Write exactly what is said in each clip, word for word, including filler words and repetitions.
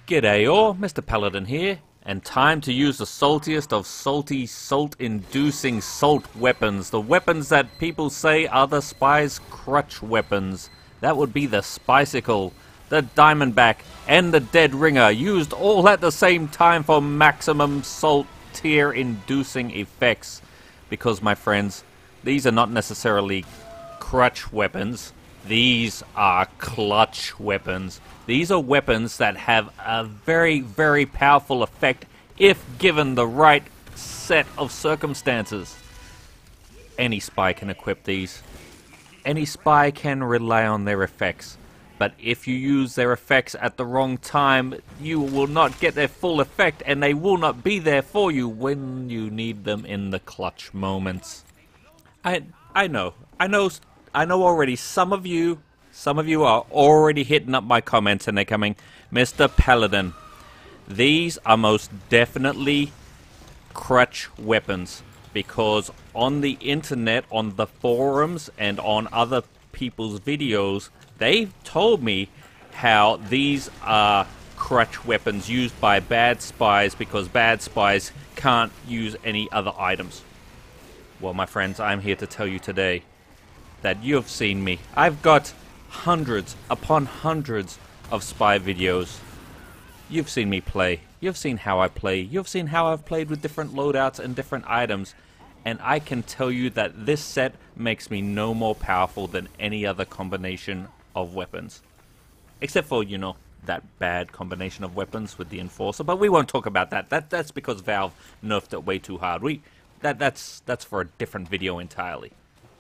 G'day all, Mister Paladin here, and time to use the saltiest of salty, salt-inducing salt weapons. The weapons that people say are the Spy's crutch weapons. That would be the Spycicle, the Diamondback, and the Dead Ringer, used all at the same time for maximum salt tier-inducing effects. Because, my friends, these are not necessarily crutch weapons. These are clutch weapons. These are weapons that have a very, very powerful effect if given the right set of circumstances. Any spy can equip these. Any spy can rely on their effects. But if you use their effects at the wrong time, you will not get their full effect, and they will not be there for you when you need them in the clutch moments. I I know. I know I know already some of you some of you are already hitting up my comments and they're coming, Mister Paladin, these are most definitely crutch weapons, because on the internet, on the forums, and on other people's videos, they've told me how these are crutch weapons used by bad spies because bad spies can't use any other items. Well, my friends, I'm here to tell you today that you've seen me. I've got hundreds upon hundreds of spy videos. You've seen me play. You've seen how I play. You've seen how I've played with different loadouts and different items. And I can tell you that this set makes me no more powerful than any other combination of weapons. Except for, you know, that bad combination of weapons with the Enforcer. But we won't talk about that. That that's because Valve nerfed it way too hard. We that that's that's for a different video entirely.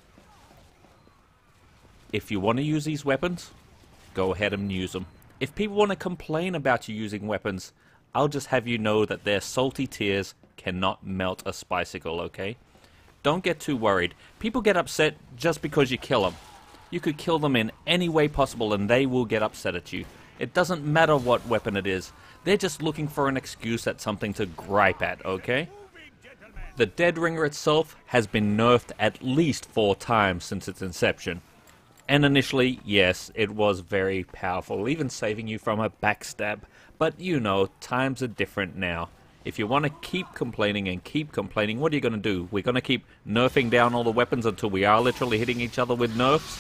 If you want to use these weapons, go ahead and use them. If people want to complain about you using weapons, I'll just have you know that their salty tears cannot melt a Spycicle, okay? Don't get too worried. People get upset just because you kill them. You could kill them in any way possible and they will get upset at you. It doesn't matter what weapon it is. They're just looking for an excuse at something to gripe at, okay? The Dead Ringer itself has been nerfed at least four times since its inception. And initially, yes, it was very powerful, even saving you from a backstab. But you know, times are different now. If you want to keep complaining and keep complaining, what are you going to do? We're going to keep nerfing down all the weapons until we are literally hitting each other with nerfs?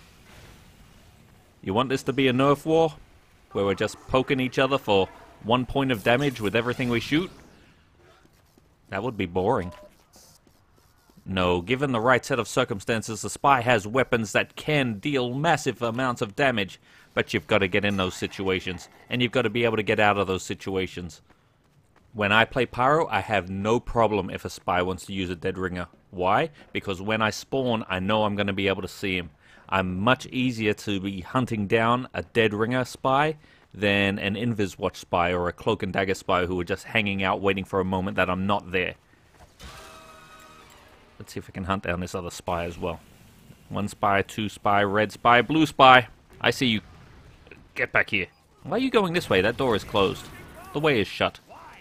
You want this to be a nerf war? Where we're just poking each other for one point of damage with everything we shoot? That would be boring. No, given the right set of circumstances, the spy has weapons that can deal massive amounts of damage, but you've got to get in those situations, and you've got to be able to get out of those situations. When I play Pyro, I have no problem if a spy wants to use a Dead Ringer. Why? Because when I spawn, I know I'm going to be able to see him. I'm much easier to be hunting down a Dead Ringer spy than an Invis Watch spy or a Cloak and Dagger spy who are just hanging out waiting for a moment that I'm not there. Let's see if I can hunt down this other spy as well. One spy, two spy, red spy, blue spy. I see you. Get back here. Why are you going this way? That door is closed. The way is shut.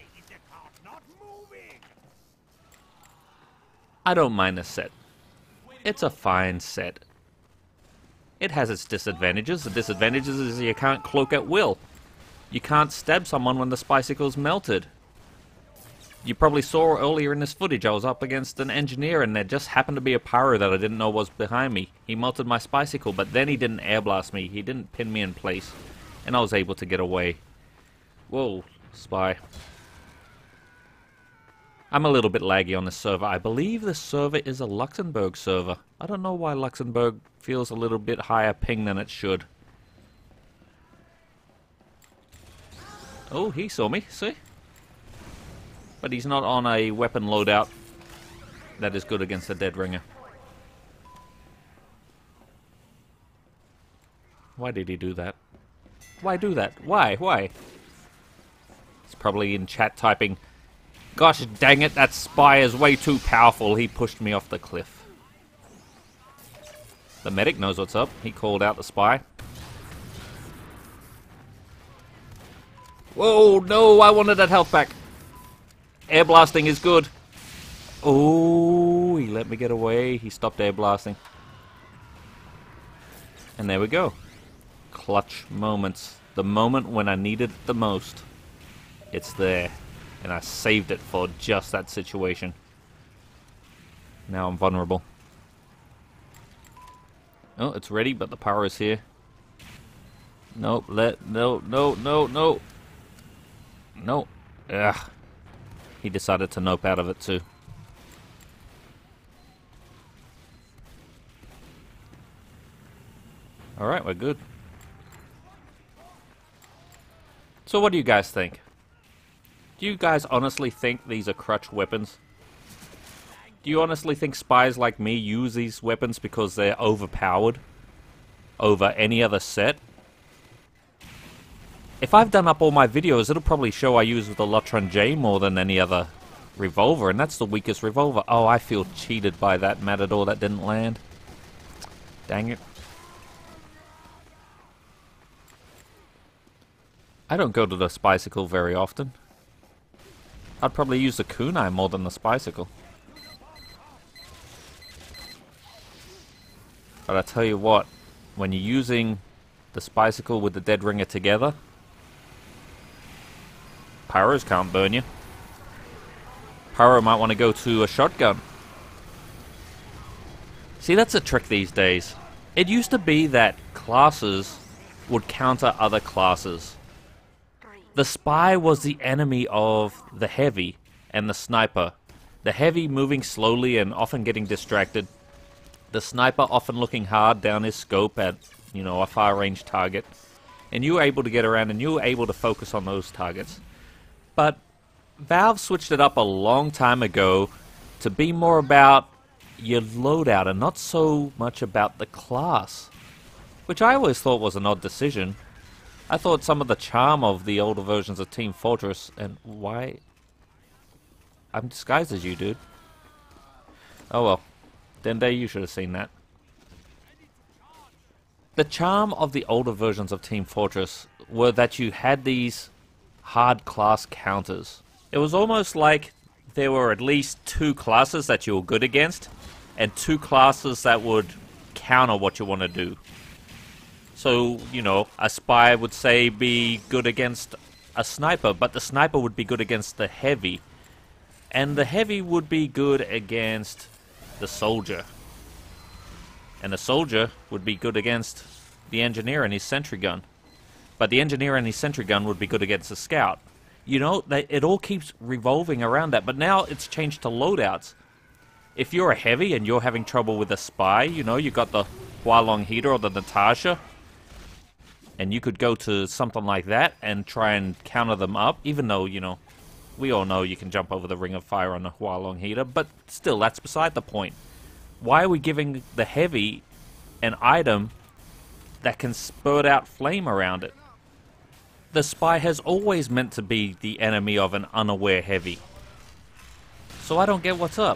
I don't mind this set. It's a fine set. It has its disadvantages. The disadvantages is you can't cloak at will. You can't stab someone when the Spycicle's melted. You probably saw earlier in this footage I was up against an engineer and there just happened to be a pyro that I didn't know was behind me. He melted my Spycicle, but then he didn't air blast me. He didn't pin me in place. And I was able to get away. Whoa, spy. I'm a little bit laggy on this server. I believe this server is a Luxembourg server. I don't know why Luxembourg feels a little bit higher ping than it should. Oh, he saw me, see? But he's not on a weapon loadout that is good against the Dead Ringer. Why did he do that? Why do that? Why? Why? He's probably in chat typing, "Gosh dang it, that spy is way too powerful. He pushed me off the cliff." The medic knows what's up. He called out the spy. Whoa, no, I wanted that health back. Air blasting is good. Oh, he let me get away. He stopped air blasting. And there we go. Clutch moments. The moment when I needed it the most. it's there. And I saved it for just that situation. Now I'm vulnerable. Oh, it's ready, but the power is here. Nope, let, no, no, no, no. No. Ugh. He decided to nope out of it too. Alright, we're good. So what do you guys think? Do you guys honestly think these are crutch weapons? Do you honestly think spies like me use these weapons because they're overpowered over any other set? If I've done up all my videos, it'll probably show I use the Lotron J more than any other revolver, and that's the weakest revolver. Oh, I feel cheated by that Matador that didn't land. Dang it. I don't go to the Spycicle very often. I'd probably use the kunai more than the Spycicle. But I tell you what, when you're using the Spycicle with the Dead Ringer together, Pyros can't burn you. Pyro might want to go to a shotgun. See, that's a trick these days. It used to be that classes would counter other classes. The spy was the enemy of the heavy and the sniper. The heavy moving slowly and often getting distracted. The sniper often looking hard down his scope at, you know, a far range target. And you were able to get around and you were able to focus on those targets. But Valve switched it up a long time ago to be more about your loadout and not so much about the class. Which I always thought was an odd decision. I thought some of the charm of the older versions of Team Fortress, and why? I'm disguised as you, dude. Oh well. Dende, you should have seen that. The charm of the older versions of Team Fortress were that you had these hard class counters. It was almost like there were at least two classes that you were good against, and two classes that would counter what you want to do. So, you know, a spy would say be good against a sniper, but the sniper would be good against the heavy. And the heavy would be good against the soldier. And the soldier would be good against the engineer and his sentry gun. But the engineer and his sentry gun would be good against the scout. You know, they, it all keeps revolving around that. But now it's changed to loadouts. If you're a heavy and you're having trouble with a spy, you know, you got the Hualong Heater or the Natasha. And you could go to something like that and try and counter them up, even though, you know, we all know you can jump over the ring of fire on a Hualong Heater, but still, that's beside the point. Why are we giving the heavy an item that can spurt out flame around it? The spy has always meant to be the enemy of an unaware heavy. So I don't get what's up.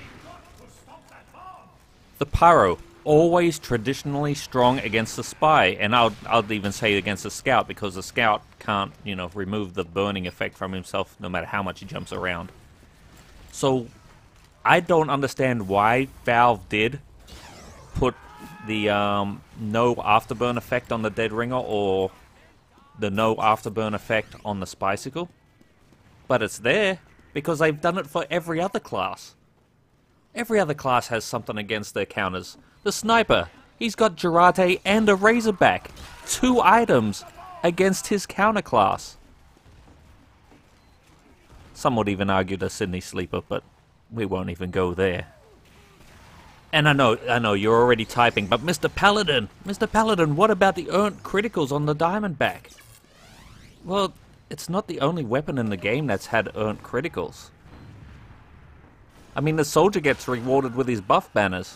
The pyro, always traditionally strong against the spy, and I'll, I'll even say against the scout, because the scout can't, you know, remove the burning effect from himself no matter how much he jumps around. So I don't understand why Valve did put the um, no afterburn effect on the Dead Ringer or the no afterburn effect on the Spycicle, but it's there because they've done it for every other class. Every other class has something against their counters. The sniper, he's got Jarate and a Razorback. Two items against his counter class. Some would even argue the Sydney Sleeper, but we won't even go there. And I know, I know, you're already typing, but Mister Paladin, Mister Paladin, what about the earned criticals on the Diamondback? Well, it's not the only weapon in the game that's had earned criticals. I mean, the soldier gets rewarded with his buff banners.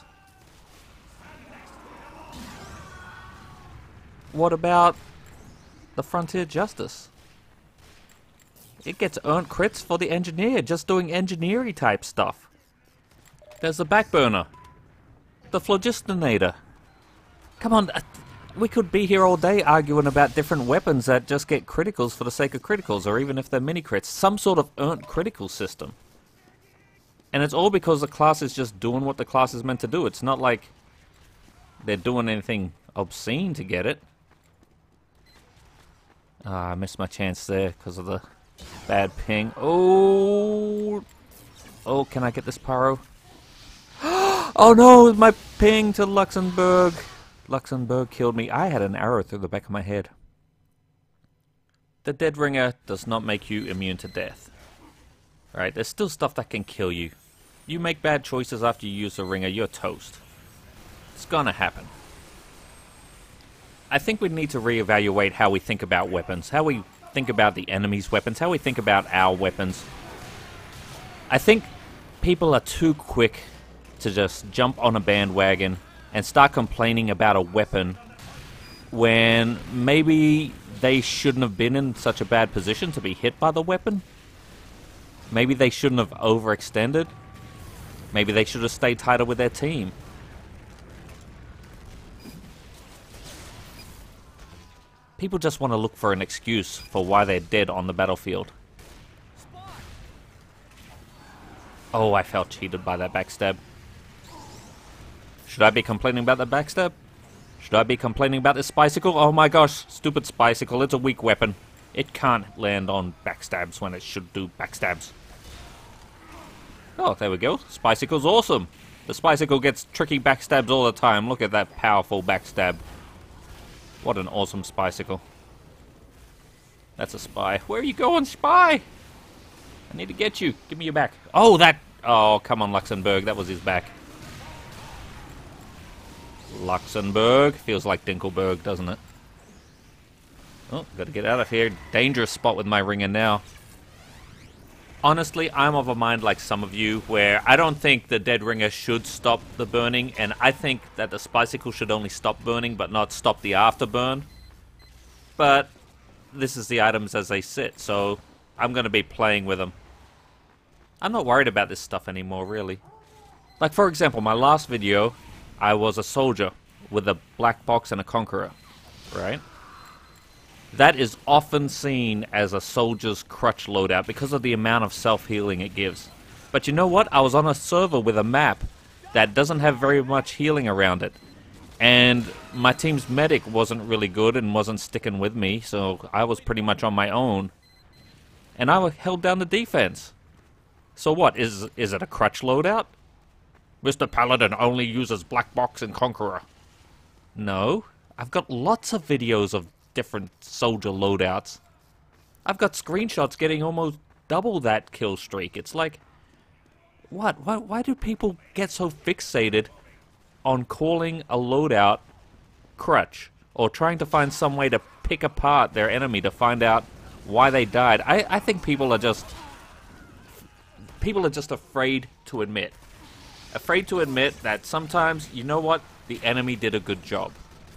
What about the Frontier Justice? It gets earned crits for the engineer, just doing engineering type stuff. There's the Backburner. The Phlogistinator. Come on, uh, we could be here all day arguing about different weapons that just get criticals for the sake of criticals, or even if they're mini crits. Some sort of earned critical system. And it's all because the class is just doing what the class is meant to do. It's not like they're doing anything obscene to get it. Ah, I missed my chance there because of the Bad ping. Oh! Oh, can I get this pyro? Oh no, my ping to Luxembourg. Luxembourg killed me. I had an arrow through the back of my head. The Dead Ringer does not make you immune to death. Right? There's still stuff that can kill you. You make bad choices after you use the Ringer, you're toast. It's gonna happen. I think we need to reevaluate how we think about weapons, how we think about the enemy's weapons, how we think about our weapons. I think people are too quick to just jump on a bandwagon and start complaining about a weapon when maybe they shouldn't have been in such a bad position to be hit by the weapon. Maybe they shouldn't have overextended. Maybe they should have stayed tighter with their team. People just want to look for an excuse for why they're dead on the battlefield. Oh, I felt cheated by that backstab. Should I be complaining about the backstab? Should I be complaining about this Spycicle? Oh my gosh, stupid Spycicle, it's a weak weapon. It can't land on backstabs when it should do backstabs. Oh, there we go. Spycicle's awesome. The Spycicle gets tricky backstabs all the time. Look at that powerful backstab. What an awesome Spycicle. That's a spy. Where are you going, spy? I need to get you. Give me your back. Oh, that... Oh, come on, Luxembourg. That was his back. Luxembourg. Feels like Dinkelberg, doesn't it? Oh, gotta get out of here. Dangerous spot with my Ringer now. Honestly, I'm of a mind like some of you, where I don't think the Dead Ringer should stop the burning, and I think that the Spycicle should only stop burning, but not stop the afterburn. But this is the items as they sit, so I'm gonna be playing with them. I'm not worried about this stuff anymore, really. Like, for example, my last video, I was a soldier with a black box and a conqueror, right? That is often seen as a soldier's crutch loadout because of the amount of self-healing it gives. But you know what? I was on a server with a map that doesn't have very much healing around it. And my team's medic wasn't really good and wasn't sticking with me, so I was pretty much on my own. And I held down the defense. So what? Is, is it a crutch loadout? Mister Paladin only uses black box and conqueror. No. I've got lots of videos of different soldier loadouts. I've got screenshots getting almost double that kill streak. It's like, what? Why, why do people get so fixated on calling a loadout crutch, or trying to find some way to pick apart their enemy to find out why they died? I, I think people are just people are just afraid to admit. Afraid to admit that sometimes, you know what, the enemy did a good job.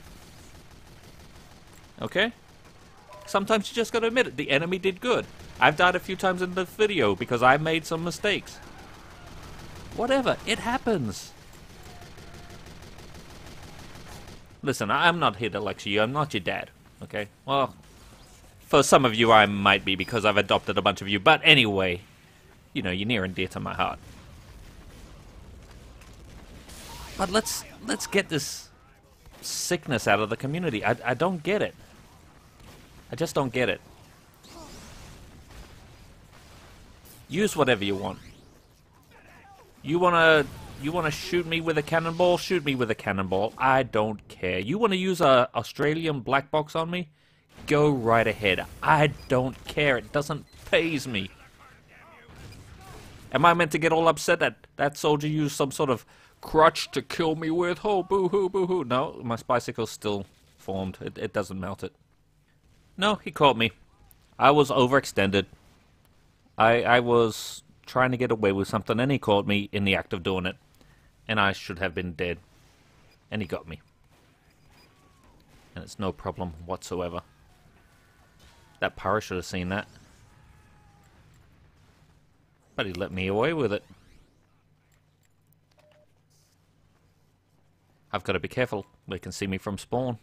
Okay? Sometimes you just gotta admit it. The enemy did good. I've died a few times in this video because I made some mistakes. Whatever. It happens. Listen, I'm not here to lecture you. I'm not your dad. Okay? Well, for some of you I might be because I've adopted a bunch of you. But anyway, you know, you're near and dear to my heart. But let's let's get this sickness out of the community. I, I don't get it. I just don't get it. Use whatever you want. You wanna you wanna shoot me with a cannonball? Shoot me with a cannonball. I don't care. You wanna use a Australian black box on me? Go right ahead. I don't care. It doesn't faze me. Am I meant to get all upset that that soldier used some sort of crutch to kill me with? Oh, boo-hoo, boo-hoo. No, my Spycicle's still formed. It, it doesn't melt it. No, he caught me. I was overextended. I, I was trying to get away with something, and he caught me in the act of doing it. And I should have been dead. And he got me. And it's no problem whatsoever. That pyro should have seen that. But he let me away with it. I've got to be careful. They can see me from spawn.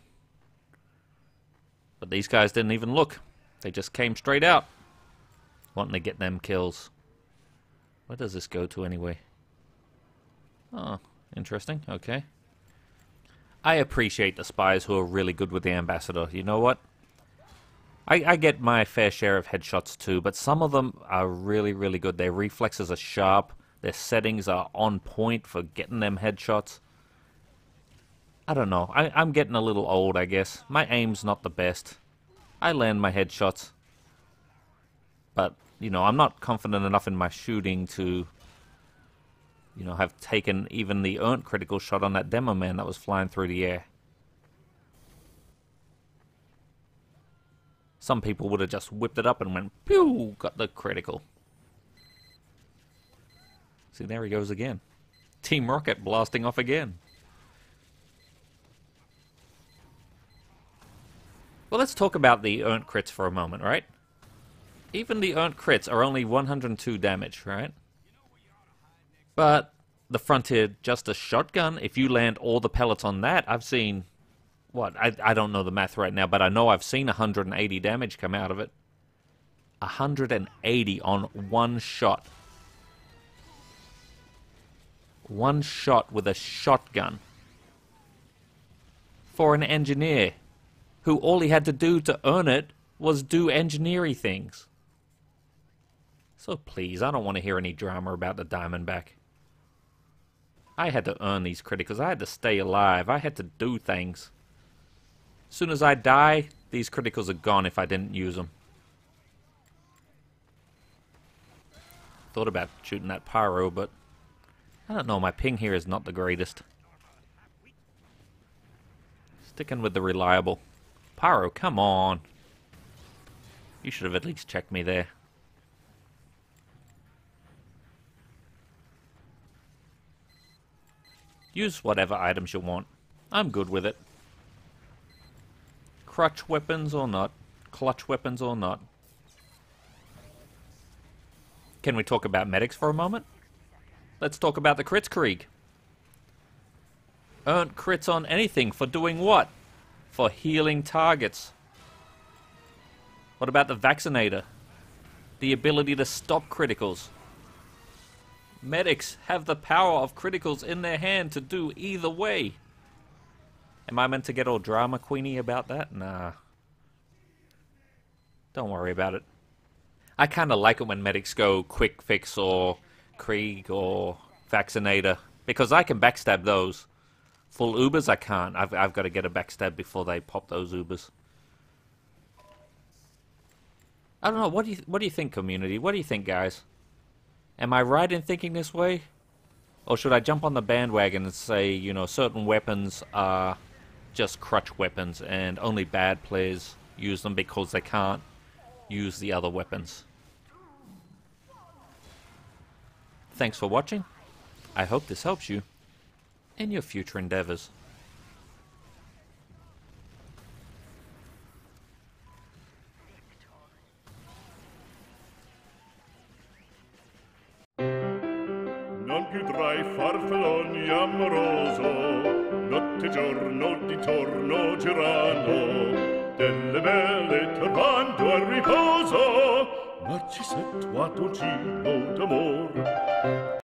But these guys didn't even look. They just came straight out, wanting to get them kills. Where does this go to anyway? Oh, interesting. Okay. I appreciate the spies who are really good with the ambassador. You know what? I, I get my fair share of headshots too, but some of them are really, really good. Their reflexes are sharp. Their settings are on point for getting them headshots. I don't know. I, I'm getting a little old, I guess. My aim's not the best. I land my headshots. But, you know, I'm not confident enough in my shooting to, you know, have taken even the earned critical shot on that demo man that was flying through the air. Some people would have just whipped it up and went, pew, got the critical. See, there he goes again. Team Rocket blasting off again. Well, let's talk about the earned crits for a moment, right? Even the earned crits are only one hundred two damage, right? But the Frontier, just a shotgun, if you land all the pellets on that, I've seen, what, I, I don't know the math right now, but I know I've seen one hundred eighty damage come out of it. one hundred eighty on one shot. One shot with a shotgun. For an engineer, who all he had to do to earn it was do engineering things. So please, I don't want to hear any drama about the Diamondback. I had to earn these criticals. I had to stay alive. I had to do things. As soon as I die, these criticals are gone if I didn't use them. Thought about shooting that pyro, but I don't know, my ping here is not the greatest. Sticking with the reliable. Pyro, come on. You should have at least checked me there. Use whatever items you want. I'm good with it. Crutch weapons or not. Clutch weapons or not. Can we talk about medics for a moment? Let's talk about the crits Krieg. Earned crits on anything for doing what? For healing targets. What about the vaccinator? The ability to stop criticals. Medics have the power of criticals in their hand to do either way. Am I meant to get all drama queenie about that? Nah. Don't worry about it. I kind of like it when medics go quick fix or Krieg or vaccinator, because I can backstab those. Full Ubers I can't. I've, I've got to get a backstab before they pop those Ubers. I don't know. What do you what do you think, community? What do you think, guys? Am I right in thinking this way? Or should I jump on the bandwagon and say, you know, certain weapons are just crutch weapons and only bad players use them because they can't use the other weapons? Thanks for watching. I hope this helps you in your future endeavors. Non più tra i farfalloni amoroso, notte e giorno di torno girano, delle belle turbando al riposo, Narcisetto a dolcino d'amor.